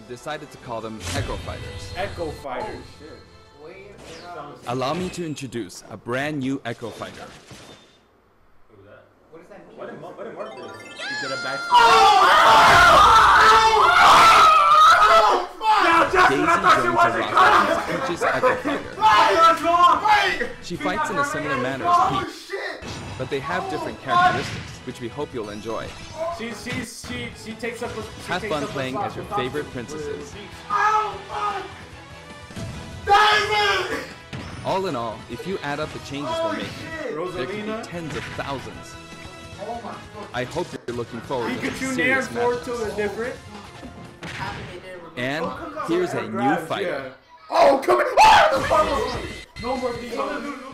I've decided to call them Echo Fighters. Echo Fighters. Shit. Allow me to introduce a brand new Echo Fighter. What does that mean? What did Mark do? He did a back. Daisy joins a roster as Peach's Echo Fighter. She fights in a similar manner as Peach, but they have different characteristics, which we hope you'll enjoy. She takes up. Have fun playing as your favorite princesses. All in all, if you add up the changes we're making, there could be tens of thousands. I hope you're looking forward to Pikachu serious Nair matches. is different. And here's a new fighter. Oh, come on! No more Pikachu.